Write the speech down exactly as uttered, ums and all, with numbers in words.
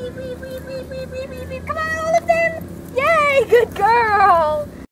Wee, wee, wee, wee, wee, wee, wee, wee. Come on, all of them. Yay, good girl.